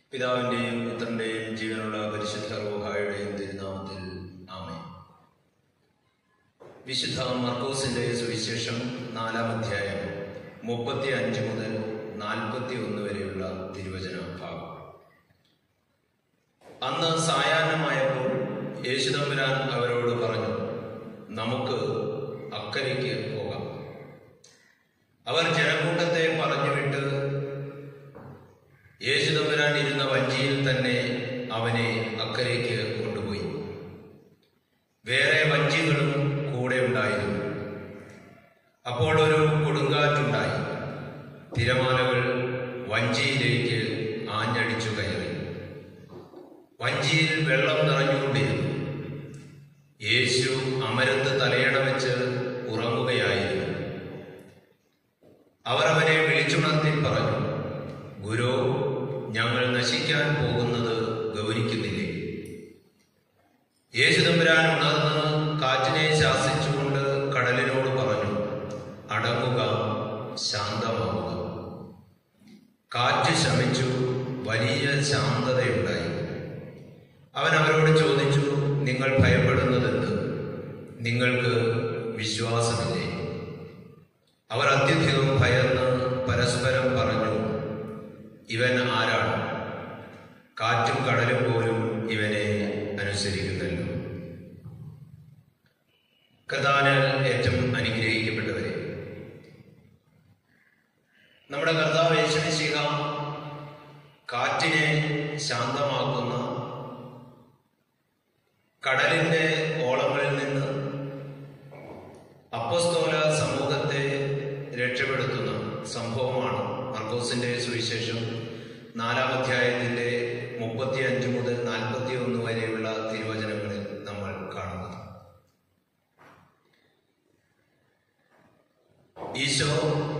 പിതാവിന്റെയും പുത്രന്റെയും ജീവനുള്ള പരിശുദ്ധ റൂഹായുടെയും തിരുനാമത്തിൽ ആമേൻ. വിശുദ്ധ മർക്കോസിന്റെ സുവിശേഷം 4-ാം അധ്യായം 35 മുതൽ 41 വരെയുള്ള തിരുവചന ഭാഗം. അന്ന് സായാഹ്നമായപ്പോൾ യേശുതമ്പുരാൻ അവരോട് പറഞ്ഞു, നമുക്ക് അക്കരയ്ക്ക് പോകാം. അവർ ജനക്കൂട്ടത്തെ പറഞ്ഞുവിട്ട് യേശുതമ്പുരാൻ ഇരുന്ന വഞ്ചിയിൽ തന്നെ അവനെ അക്കരയ്ക്ക് കൊണ്ടുപോയി. വേറെ വഞ്ചികളും കൂടെ ഉണ്ടായിരുന്നു. അപ്പോൾ ഒരു കൊടുങ്കാറ്റുണ്ടായി. തിരമാലകൾ വഞ്ചിയിലേക്ക് ആഞ്ഞടിച്ചു കയറി. വഞ്ചിയിൽ വെള്ളം നിറഞ്ഞുകൊണ്ടിരുന്നു. യേശു അമരത്ത് തലയണ വെച്ച് ഉറങ്ങുകയായിരുന്നു. അവർ അവനെ വിളിച്ചുണർത്തി പറഞ്ഞു, ഗുരു, ഞങ്ങൾ നശിക്കാൻ പോകുന്നത് ഗൗനിക്കുന്നില്ലേ? യേശുതമ്പുരാൻ ഉണർന്ന് കാറ്റിനെ ശാസിച്ചുകൊണ്ട് കടലിനോട് പറഞ്ഞു, അടങ്ങുക, ശാന്തമാവുക. കാറ്റ് ശമിച്ചു, വലിയ ശാന്തതയുണ്ടായി. അവൻ അവരോട് ചോദിച്ചു, നിങ്ങൾ ഭയപ്പെടുന്നതെന്ത്? നിങ്ങൾക്ക് വിശ്വാസമില്ലേ? അവർ അത്യധികം ഭയന്ന് പരസ്പരം പറഞ്ഞു, ഇവൻ ആരാണ്? കാറ്റും കടലും പോലും ഇവനെ അനുസരിക്കുന്നല്ലോ. കർത്താവിനാൽ ഏറ്റവും അനുഗ്രഹിക്കപ്പെട്ടവരെ, നമ്മുടെ കർത്താവ് യേശുമിശിഹ കാറ്റിനെ ശാന്തമാക്കുന്ന, കടലിന്റെ ഓളങ്ങളിൽ നിന്ന് അപ്പസ്തോല സമൂഹത്തെ രക്ഷപ്പെടുത്തുന്ന സംഭവമാണ് മർക്കോസിന്റെ സുവിശേഷം 4-ാം അധ്യായത്തിന്റെ 35 മുതൽ 41 വരെയുള്ള തിരുവചനങ്ങളിൽ നമ്മൾ കാണുന്നത്. ഈശോ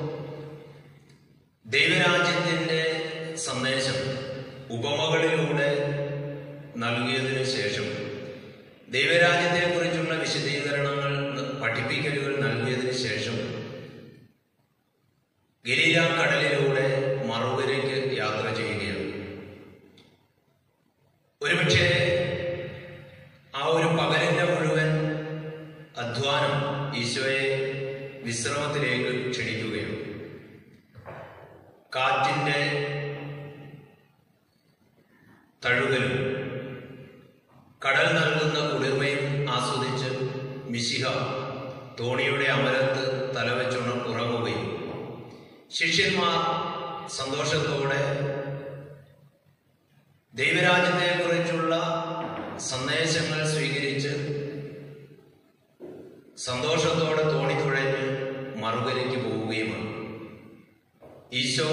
ദൈവരാജ്യത്തിന്റെ സന്ദേശം ഉപമകളിലൂടെ നൽകിയതിനു ശേഷം, ദൈവരാജ്യത്തെക്കുറിച്ചുള്ള വിശദീകരണങ്ങൾ, പഠിപ്പിക്കലുകൾ നൽകിയതിനു ശേഷം ഗലീല കടലിലൂടെ മറുകരയ്ക്ക് യാത്ര ചെയ്യുകയാണ്. ഒരുപക്ഷെ ആ ഒരു പകലിന്റെ മുഴുവൻ അധ്വാനം ഈശോയെ വിശ്രമത്തിലേക്ക് ക്ഷണിക്കുകയാണ്. കാറ്റിന്റെ തഴുകലും കടൽ നൽകുന്ന കുളിർമയും ആസ്വദിച്ച് മിശിഹ തോണിയുടെ അമരത്ത് തലവെച്ചുറങ്ങുകയും ശിഷ്യന്മാർ സന്തോഷത്തോടെ ദൈവരാജ്യത്തെക്കുറിച്ചുള്ള സന്ദേശങ്ങൾ സ്വീകരിച്ച് സന്തോഷത്തോടെ തോണി തുഴഞ്ഞ് മറുകരയ്ക്ക് പോവുകയുമാണ്. ഈശോ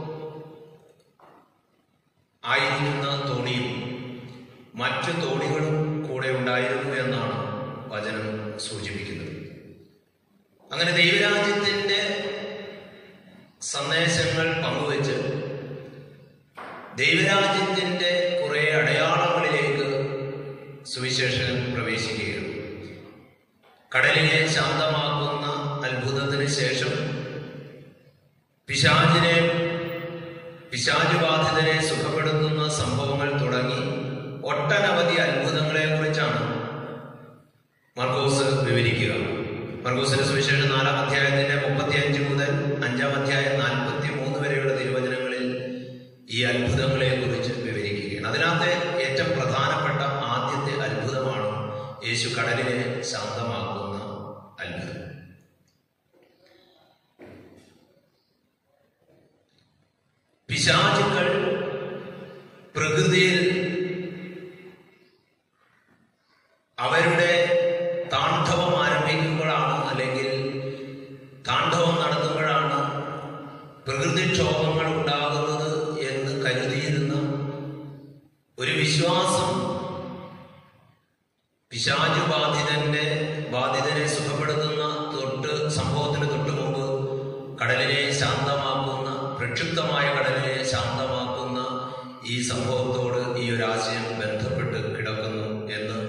ആയിരിക്കുന്ന തോണിയും മറ്റു തോണികളും കൂടെ ഉണ്ടായിരുന്നു എന്നാണ് വചനം സൂചിപ്പിക്കുന്നത്. അങ്ങനെ ദൈവരാജ്യത്തിന്റെ സന്ദേശങ്ങൾ പങ്കുവെച്ച് ദൈവരാജ്യത്തിന്റെ കുറെ അടയാളങ്ങളിലേക്ക് സുവിശേഷകൻ പ്രവേശിക്കുകയാണ്. കടലിനെ ശാന്തമാക്കുന്ന അത്ഭുതത്തിന് ശേഷം പിശാചുബാധിതരെ സുഖപ്പെടുത്തുന്ന സംഭവങ്ങൾ തുടങ്ങി ഒട്ടനവധി അത്ഭുതങ്ങളെ കുറിച്ചാണ് മർക്കോസ് വിവരിക്കുക. മർക്കോസിന്റെ സുവിശേഷം 4-ാം അധ്യായത്തിന്റെ 35 മുതൽ 5-ാം അധ്യായം 43 വരെയുള്ള തിരുവചനങ്ങളിൽ ഈ അത്ഭുതങ്ങളെ കുറിച്ച് വിവരിക്കുകയാണ്. അതിനകത്തെ ഏറ്റവും പ്രധാനപ്പെട്ട ആദ്യത്തെ അത്ഭുതമാണ് യേശു കടലിനെ ശാന്തമാക്കുന്ന അത്ഭുതം. പിശാചുക്കൾ പ്രകൃതിയിൽ അവരുടെ താണ്ഡവം ആരംഭിക്കുമ്പോഴാണ്, അല്ലെങ്കിൽ താണ്ഡവം നടത്തുമ്പോഴാണ് പ്രകൃതിക്ഷോഭങ്ങൾ ഉണ്ടാകുന്നത് എന്ന് കരുതിയിരുന്ന ഒരു വിശ്വാസം പിശാചു ബാധിതനെ സുഖപ്പെടുത്തുന്ന സംഭവത്തിന് തൊട്ടു മുമ്പ് കടലിനെ ശാന്തമാക്കുന്ന, പ്രക്ഷുബ്ധമായ കടലിനെ ശാന്തമാക്കുന്ന ഈ സംഭവത്തോട് ഈ ഒരു ആശയം ബന്ധപ്പെട്ട് കിടക്കുന്നു എന്ന്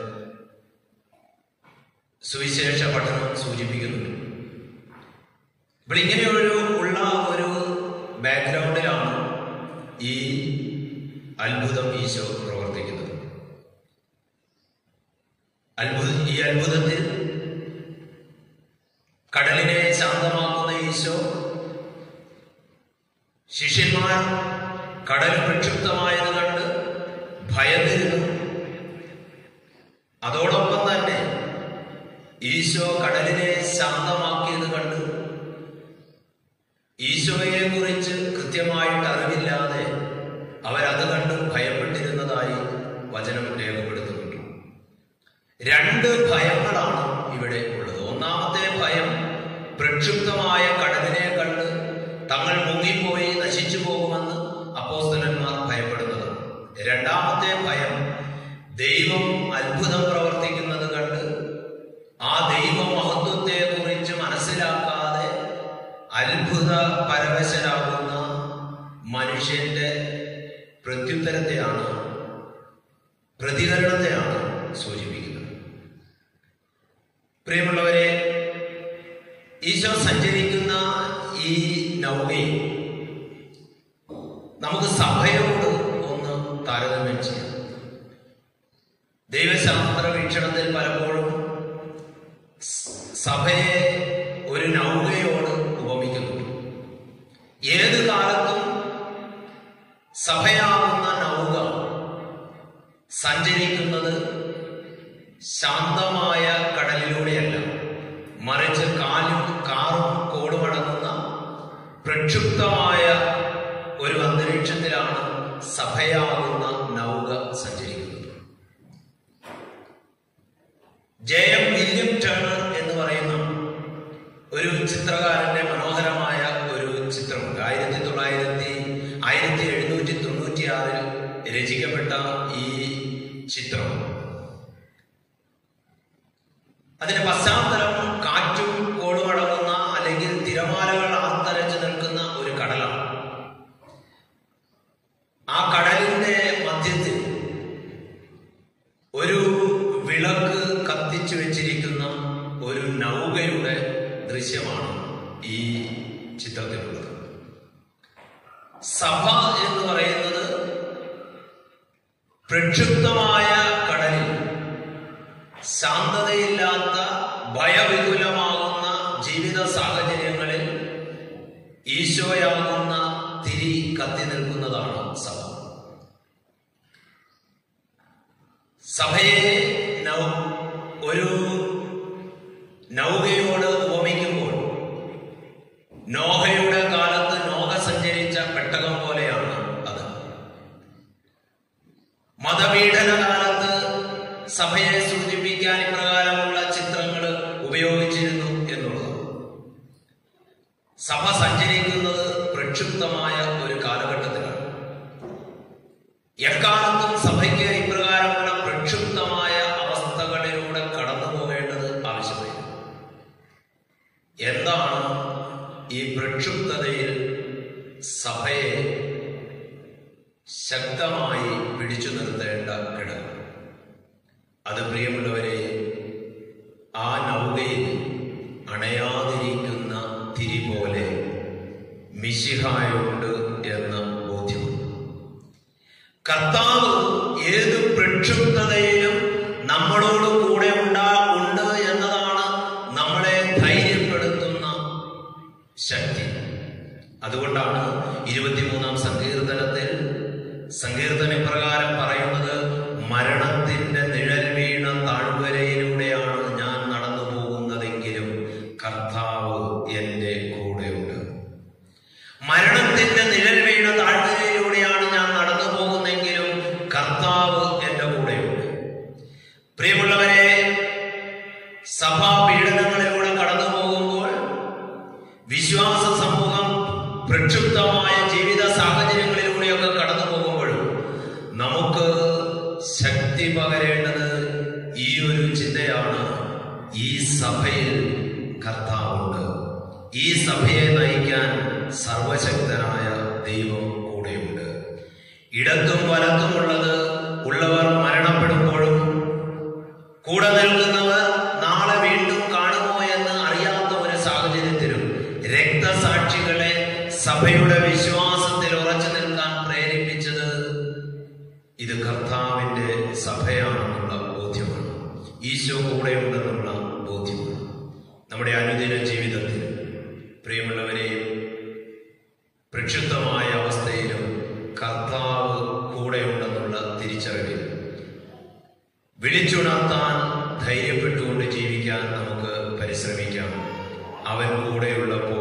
സുവിശേഷ പഠനം സൂചിപ്പിക്കുന്നുണ്ട്. ഇപ്പോൾ ഇങ്ങനെയുള്ള ഒരു ബാക്ക്ഗ്രൗണ്ടിലാണ് ഈ അത്ഭുതം ഈശോ പ്രവർത്തിക്കുന്നത്. ഈ അത്ഭുതത്തിൽ കടലിനെ ശാന്തമാക്കുന്ന ഈശോ ശിഷ്യന്മാർ കടൽ പ്രക്ഷുബ്ധമായത് കണ്ട് ഭയന്നിരുന്നു. അതോടൊപ്പം തന്നെ ഈശോ കടലിനെ ശാന്തമാക്കിയത് കണ്ട് ഈശോയെ കുറിച്ച് കൃത്യമായിട്ട് അറിവില്ലാതെ അവരത് കണ്ട് ഭയപ്പെട്ടിരുന്നതായി വചനം രേഖപ്പെടുത്തുന്നുണ്ട്. രണ്ട് ഭയങ്ങളാണ് ഇവിടെ ഉള്ളത്. ഒന്നാമത്തെ ഭയം പ്രക്ഷുബ്ധമായ കടലിനെ കണ്ട് തങ്ങൾ മുങ്ങിപ്പോയി നശിച്ചു പോകുമെന്ന് അപ്പോസ്തലന്മാർ ഭയപ്പെടുന്നതാണ്. രണ്ടാമത്തെ ഭയം ദൈവം അത്ഭുതം പ്രവർത്തിക്കുന്നത് കണ്ട് ആ ദൈവ മഹത്വത്തെ കുറിച്ച് മനസ്സിലാക്കാതെ അത്ഭുത പരവശരാകുന്ന മനുഷ്യന്റെ പ്രതികരണത്തെയാണ് സൂചിപ്പിക്കുന്നത്. പ്രിയമുള്ളവരെ, ഈശോ സഞ്ചരിക്കുന്ന ഈ നൗകയിൽ നമുക്ക് സഭയോട് ഒന്ന് താരതമ്യം ചെയ്യാം. ദൈവശാസ്ത്ര വീക്ഷണത്തിൽ പലപ്പോഴും സഭയെ ഒരു നൗകയോട് ഉപമിക്കുന്നുണ്ട്. ഏത് കാലത്തും സഭയാകുന്ന നൗക സഞ്ചരിക്കുന്നത് ശാന്തമായ കടലിലൂടെയല്ല, മറിച്ച് കാറും കോടുമടങ്ങുന്ന പ്രക്ഷുബ്ധമായ ഒരു അന്തരീക്ഷത്തിലാണ് സഭയാകുന്ന നൗക സഞ്ചരിക്കുന്നത്. ജെഎം വില്യം ടേണർ എന്ന് പറയുന്ന ഒരു ചിത്രകാരന്റെ മനോഹരമായ ഒരു ചിത്രമുണ്ട്. 1796 രചിക്കപ്പെട്ട ഈ ചിത്രം, അതിന്റെ പശ്ചാത്തലം കാറ്റും കോളുമടങ്ങുന്ന അല്ലെങ്കിൽ തിരമാലകൾ ആർത്തരച്ച് നിൽക്കുന്ന ഒരു കടലാണ്. ആ കടലിന്റെ മധ്യത്തിൽ ഒരു വിളക്ക് കത്തിച്ചു വെച്ചിരിക്കുന്ന ഒരു നൗകയുടെ ദൃശ്യമാണ് ഈ ചിത്രത്തിലുള്ളത്. സഭ എന്ന് പറയുന്നത് പ്രക്ഷുബ്ധമായ കടലിൽ ശാന്തതയില്ലാത്ത ഭയവിപുലമാകുന്ന ജീവിത സാഹചര്യങ്ങളിൽ ഈശോയാകുന്ന തിരി കത്തി നിൽക്കുന്നതാണ് സഭ. സഭയെ ഒരു നൗകയോട് ഉപമിക്കുമ്പോൾ നോഹയുടെ കാലത്ത് നോഹ സഞ്ചരിച്ച പെട്ടകം പോലെയാണ് അത്. മതപീഡന കാലത്ത് സഭയെ സൂചിപ്പിക്കാൻ ഇപ്രകാരമുള്ള ചിത്രങ്ങൾ ഉപയോഗിച്ചിരുന്നു എന്നുള്ളത്. സഭ സഞ്ചരിക്കുന്നത് പ്രക്ഷുബ്ധമായ ഒരു കാലഘട്ടത്തിലാണ്. എക്കാലത്തും സഭയ്ക്ക് ഇപ്രകാരമുള്ള പ്രക്ഷുബ്ധമായ അവസ്ഥകളിലൂടെ കടന്നു പോകേണ്ടത് ആവശ്യമായി. എന്താണ് ഈ പ്രക്ഷുബ്ധതയിൽ സഭയെ ശക്തമായി പിടിച്ചു നിർത്തേണ്ട ഘടകം? അത് പ്രിയമുള്ളവരെ, ആ നൗകയിൽ അണയാതിരിക്കുന്ന തിരി പോലെ മിശിഹായുണ്ട് എന്ന ബോധ്യമാണ്. കർത്താവ് ഏത് പ്രക്ഷുബ്ധതയിലും നമ്മളോട് കൂടെ ഉണ്ട് എന്നതാണ് നമ്മളെ ധൈര്യപ്പെടുത്തുന്ന ശക്തി. അതുകൊണ്ടാണ് 23-ാം സങ്കീർത്തനത്തിൽ സങ്കീർത്തന പ്രകാരം പറയുന്നത്, മരണത്തിന്റെ നിഴൽ വീണ താഴ്വരയിലൂടെയാണ് ഞാൻ നടന്നു പോകുന്നതെങ്കിലും കർത്താവ് എന്റെ കൂടെയുണ്ട്. മരണത്തിന്റെ നിഴൽ വീണ താഴ്വരയിലൂടെയാണ് ഞാൻ നടന്നു പോകുന്നെങ്കിലും കർത്താവ് എന്റെ കൂടെയുണ്ട്. പ്രിയമുള്ളവരെ, സഭാ പീഡനങ്ങളിലൂടെ കടന്നു പോകുമ്പോൾ, വിശ്വാസ സമൂഹം പ്രക്ഷുബ്ധമായ ജീവിത സാഹചര്യങ്ങളിലൂടെയൊക്കെ കടന്നു പോകുമ്പോഴും നമുക്ക് ശക്തി പകരേണ്ടത് ഈ ഒരു ചിന്തയാണ്: ഈ സഭയിൽ കർത്താവുണ്ട്, ഈ സഭയെ നയിക്കാൻ സർവശക്തനായ ദൈവം കൂടെയുണ്ട്. ഇടത്തും ഉള്ളവർ മരണപ്പെടുമ്പോഴും കൂടെ നിൽക്കുന്നവർ നാളെ വീണ്ടും കാണുമോ എന്ന് അറിയാത്ത ഒരു സാഹചര്യത്തിലും രക്തസാക്ഷികളെ സഭയുടെ വിശ്വാസത്തിൽ ഉറച്ചു നിൽക്കാൻ പ്രേരിപ്പിച്ചത് ഇത് കർത്താവിൻ്റെ സഭയാണെന്നുള്ള ബോധ്യമാണ്. ഈശോ കൂടെയുണ്ടെന്നുള്ള ബോധ്യമാണ്. നമ്മുടെ അനുദിന ജീവിതത്തിൽ പ്രിയമുള്ളവരെയും പ്രക്ഷുബ്ധമായ അവസ്ഥയിലും കർത്താവ് കൂടെയുണ്ടെന്നുള്ള തിരിച്ചറിവിൽ വിളിച്ചുണർത്താൻ ധൈര്യപ്പെട്ടുകൊണ്ട് ജീവിക്കാൻ നമുക്ക് പരിശ്രമിക്കാം. അവൻ കൂടെയുള്ളപ്പോൾ